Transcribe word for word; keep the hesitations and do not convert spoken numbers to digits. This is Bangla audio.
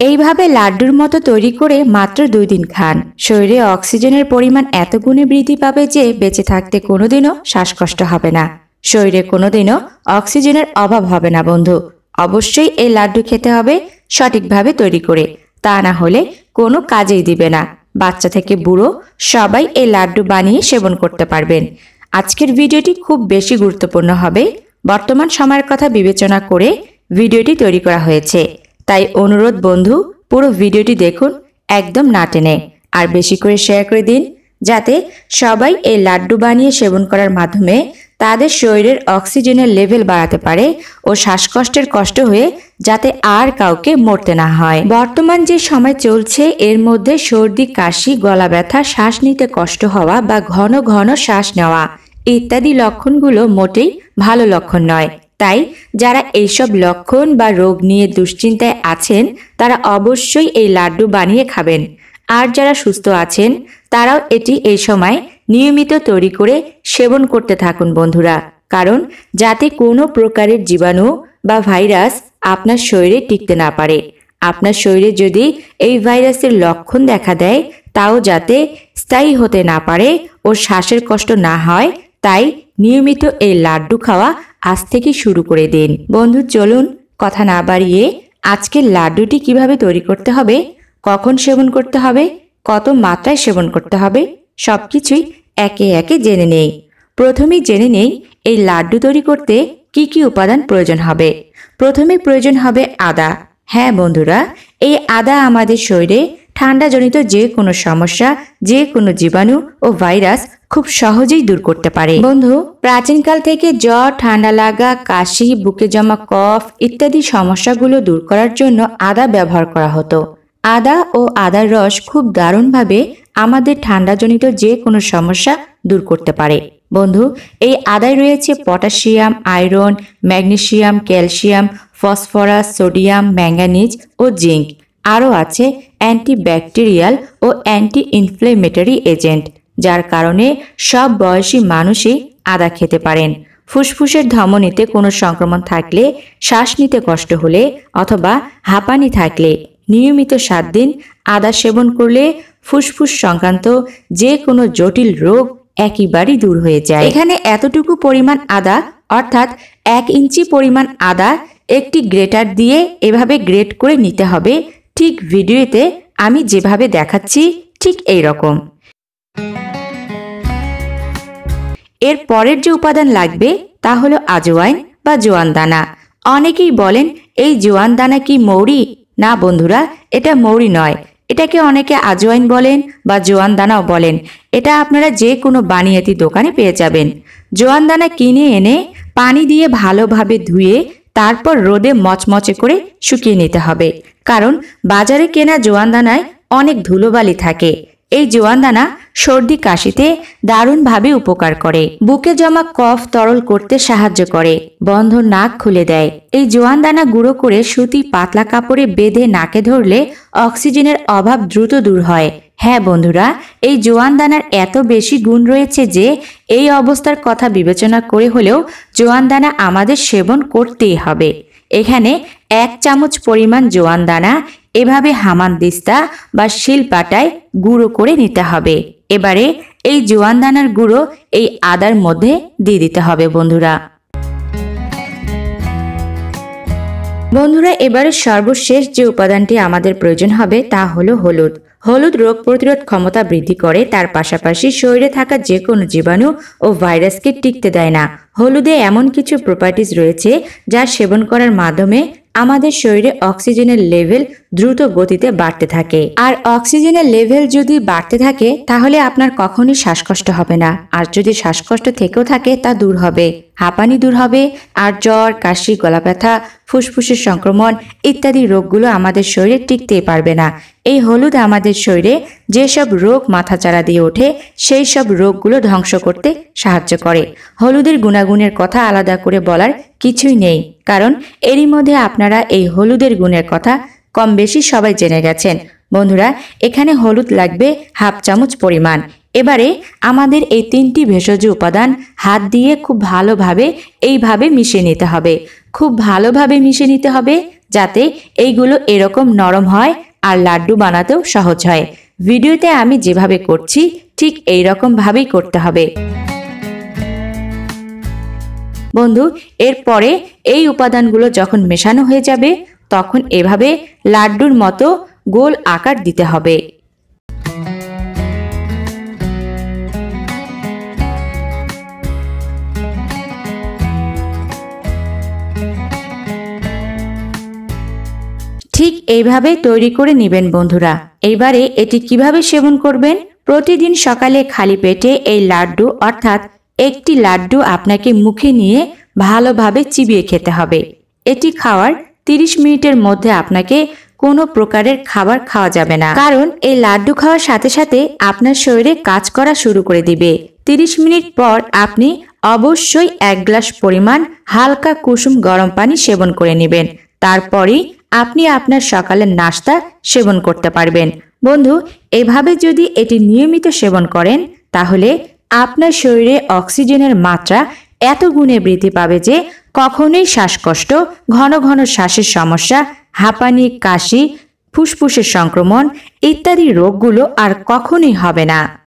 এইভাবে লাড্ডুর মতো তৈরি করে মাত্র দুই দিন খান। শরীরে অক্সিজেনের পরিমাণ এত গুণে বৃদ্ধি পাবে যে বেঁচে থাকতে কোনোদিনও শ্বাসকষ্ট হবে না, শরীরে কোনোদিনও অক্সিজেনের অভাব হবে না। বন্ধু, অবশ্যই এই লাড্ডু খেতে হবে সঠিকভাবে তৈরি করে, তা না হলে কোনো কাজেই দিবে না। বাচ্চা থেকে বুড়ো সবাই এই লাড্ডু বানিয়ে সেবন করতে পারবেন। আজকের ভিডিওটি খুব বেশি গুরুত্বপূর্ণ হবে, বর্তমান সময়ের কথা বিবেচনা করে ভিডিওটি তৈরি করা হয়েছে। তাই অনুরোধ বন্ধু, পুরো ভিডিওটি দেখুন একদম না টেনে, আর বেশি করে শেয়ার করে দিন যাতে সবাই এই লাড্ডু বানিয়ে সেবন করার মাধ্যমে তাদের শরীরের অক্সিজেনের লেভেল বাড়াতে পারে ও শ্বাসকষ্টের কষ্ট হয়ে যাতে আর কাউকে মরতে না হয়। বর্তমান যে সময় চলছে এর মধ্যে সর্দি, কাশি, গলা ব্যথা, শ্বাস নিতে কষ্ট হওয়া বা ঘন ঘন শ্বাস নেওয়া ইত্যাদি লক্ষণগুলো মোটেই ভালো লক্ষণ নয়। তাই যারা এইসব লক্ষণ বা রোগ নিয়ে দুশ্চিন্তায় আছেন তারা অবশ্যই এই লাড্ডু বানিয়ে খাবেন। আর যারা সুস্থ আছেন তারাও এটি এই সময় নিয়মিত তৈরি করে সেবন করতে থাকুন বন্ধুরা, কারণ যাতে কোনো প্রকারের জীবাণু বা ভাইরাস আপনার শরীরে টিকতে না পারে। আপনার শরীরে যদি এই ভাইরাসের লক্ষণ দেখা দেয় তাও যাতে স্থায়ী হতে না পারে ও শ্বাসের কষ্ট না হয়, তাই নিয়মিত এই লাড্ডু খাওয়া আজ থেকে শুরু করে দিন। বন্ধু চলুন কথা না বাড়িয়ে আজকের লাড্ডুটি কিভাবে তৈরি করতে হবে, কখন সেবন করতে হবে, কত মাত্রায় সেবন করতে হবে সবকিছুই একে একে জেনে নেই। প্রথমেই জেনে নেই এই লাড্ডু তৈরি করতে কি কি উপাদান প্রয়োজন হবে। প্রথমে প্রয়োজন হবে আদা। হ্যাঁ বন্ধুরা, এই আদা আমাদের শরীরে ঠান্ডাজনিত যে কোনো সমস্যা, যে কোনো জীবাণু ও ভাইরাস খুব সহজেই দূর করতে পারে। বন্ধু, প্রাচীনকাল থেকে জ্বর, ঠান্ডা লাগা, কাশি, বুকে জমা কফ ইত্যাদি সমস্যাগুলো দূর করার জন্য আদা ব্যবহার করা হতো। আদা ও আদার রস খুব দারুণভাবে আমাদের ঠান্ডাজনিত যে কোনো সমস্যা দূর করতে পারে। বন্ধু, এই আদায় রয়েছে potassium, iron, magnesium, calcium, phosphorus, sodium, manganese ও জিঙ্ক। আরও আছে অ্যান্টিব্যাকটেরিয়াল ও অ্যান্টি ইনফ্লেমেটরি এজেন্ট, যার কারণে সব বয়সী মানুষই আদা খেতে পারেন। ফুসফুসের ধমনীতে কোনো সংক্রমণ থাকলে, শ্বাস নিতে কষ্ট হলে অথবা হাঁপানি থাকলে নিয়মিত সাত দিন আদা সেবন করলে ফুসফুস সংক্রান্ত যে কোনো জটিল রোগ একেবারেই দূর হয়ে যায়। এখানে এতটুকু পরিমাণ আদা অর্থাৎ এক ইঞ্চি পরিমাণ আদা একটি গ্রেটার দিয়ে এভাবে গ্রেট করে নিতে হবে, ঠিক ভিডিওতে আমি যেভাবে দেখাচ্ছি ঠিক এই রকম। এর পরের যে উপাদান লাগবে তা হলো আজওয়াইন বা জোয়ান দানা। অনেকেই বলেন এই জোয়ান দানা কি মৌরি? না বন্ধুরা, এটা মৌরি নয়, এটাকে অনেকে আজওয়াইন বলেন বা জোয়ান দানাও বলেন। এটা আপনারা যে কোনো বানিয়াতি দোকানে পেয়ে যাবেন। জোয়ান দানা কিনে এনে পানি দিয়ে ভালোভাবে ধুয়ে তারপর রোদে মচমচে করে শুকিয়ে নিতে হবে, কারণ বাজারে কেনা জোয়ান দানায় অনেক ধুলোবালি থাকে। এই জোয়ান দানা সর্দি কাশিতে দারুণভাবে উপকার করে, বুকে জমা কফ তরল করতে সাহায্য করে, বন্ধ নাক খুলে দেয়। এই জোয়ান দানা গুঁড়ো করে সুতি পাতলা কাপড়ে বেঁধে নাকে ধরলে অক্সিজেনের অভাব দ্রুত দূর হয়। হ্যাঁ বন্ধুরা, এই জোয়ান দানার এত বেশি গুণ রয়েছে যে এই অবস্থার কথা বিবেচনা করে হলেও জোয়ান দানা আমাদের সেবন করতেই হবে। এখানে এক চামচ পরিমাণ জোয়ান দানা এভাবে হামানদিস্তা বা শিলপাটায় গুঁড়ো করে নিতে হবে। এবারে এই জোয়ান দানার গুঁড়ো এই আদার মধ্যে দিয়ে দিতে হবে বন্ধুরা। বন্ধুরা, এবারে সর্বশেষ যে উপাদানটি আমাদের প্রয়োজন হবে তা হলো হলুদ। হলুদ রোগ প্রতিরোধ ক্ষমতা বৃদ্ধি করে, তার পাশাপাশি শরীরে থাকা যে কোনো জীবাণু ও ভাইরাসকে টিকতে দেয় না। হলুদে এমন কিছু প্রপার্টিজ রয়েছে যা সেবন করার মাধ্যমে আমাদের শরীরে অক্সিজেনের লেভেল দ্রুত গতিতে বাড়তে থাকে। আর অক্সিজেনের লেভেল যদি বাড়তে থাকে তাহলে আপনার কখনোই শ্বাসকষ্ট হবে না, আর যদি শ্বাসকষ্ট থেকেও থাকে তা দূর হবে, হাঁপানি দূর হবে, আর জ্বর, কাশি, গলা ব্যথা, ফুসফুসের সংক্রমণ ইত্যাদি রোগগুলো আমাদের শরীরে টিকতেই পারবে না। এই হলুদ আমাদের শরীরে যেসব রোগ মাথাচাড়া দিয়ে ওঠে সেই সব রোগগুলো ধ্বংস করতে সাহায্য করে। হলুদের গুণাগুণের কথা আলাদা করে বলার কিছুই নেই, কারণ এরই মধ্যে আপনারা এই হলুদের গুণের কথা কম বেশি সবাই জেনে গেছেন। বন্ধুরা, এখানে হলুদ লাগবে হাফ চামচ পরিমাণ। এবারে আমাদের এই তিনটি ভেষজ উপাদান হাত দিয়ে খুব ভালোভাবে এইভাবে মিশিয়ে নিতে হবে। খুব ভালোভাবে মিশিয়ে নিতে হবে যাতে এইগুলো এরকম নরম হয় আর লাড্ডু বানাতেও সহজ হয়। ভিডিওতে আমি যেভাবে করছি ঠিক এই রকম ভাবেই করতে হবে। বন্ধু, এরপরে এই উপাদানগুলো যখন মেশানো হয়ে যাবে তখন এভাবে লাড্ডুর মতো গোল আকার দিতে হবে। ঠিক এইভাবে তৈরি করে নেবেন বন্ধুরা। এইবারে এটি কিভাবে সেবন করবেন? প্রতিদিন সকালে খালি পেটে এই লাড্ডু অর্থাৎ একটি লাড্ডু আপনাকে মুখে নিয়ে ভালোভাবে চিবিয়ে খেতে হবে। এটি খাওয়ার তিরিশ মিনিটের মধ্যে আপনাকে কোনো প্রকারের খাবার খাওয়া যাবে না, কারণ এই লাড্ডু খাওয়ার সাথে সাথে আপনার শরীরে কাজ করা শুরু করে দিবে। তিরিশ মিনিট পর আপনি অবশ্যই এক গ্লাস পরিমাণ হালকা কুসুম গরম পানি সেবন করে নেবেন। তারপরেই আপনি আপনার সকালের নাস্তা সেবন করতে পারবেন। বন্ধু, এভাবে যদি এটি নিয়মিত সেবন করেন তাহলে আপনার শরীরে অক্সিজেনের মাত্রা এত গুণে বৃদ্ধি পাবে যে কখনোই শ্বাসকষ্ট, ঘন ঘন শ্বাসের সমস্যা, হাঁপানি, কাশি, ফুসফুসের সংক্রমণ ইত্যাদি রোগগুলো আর কখনোই হবে না।